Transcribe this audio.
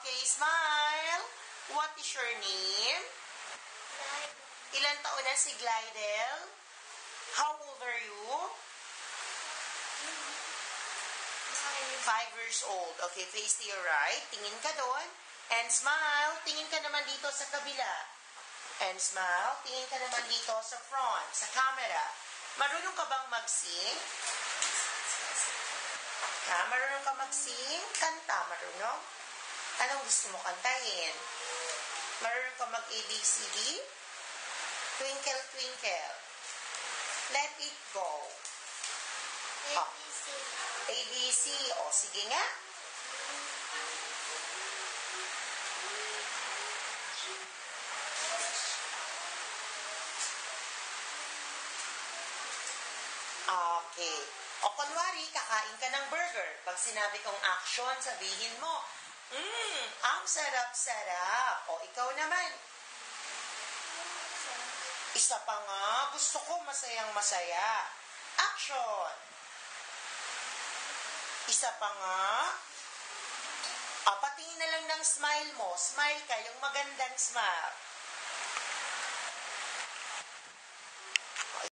Okay, smile. What is your name? Ilan taon na si Glidel? How old are you? 5 years old. Okay, face to your right. Tingin ka doon. And smile. Tingin ka naman dito sa kabila. And smile. Tingin ka naman dito sa front, sa camera. Marunong ka bang mag-sing? Ha? Marunong ka mag-sing? Kanta, marunong? Anong gusto mo kantahin? Marunong ka mag-ABCD? Twinkle, twinkle. Let it go. ABC. ABC. O, sige nga. Okay. O, kunwari, kakain ka ng burger. Pag sinabi kong action, sabihin mo, ang sarap-sarap. O, ikaw naman. Isa pa nga, gusto ko masayang-masaya. Action! Isa pa nga. Patingin na lang ng smile mo. Smile ka, yung magandang smile.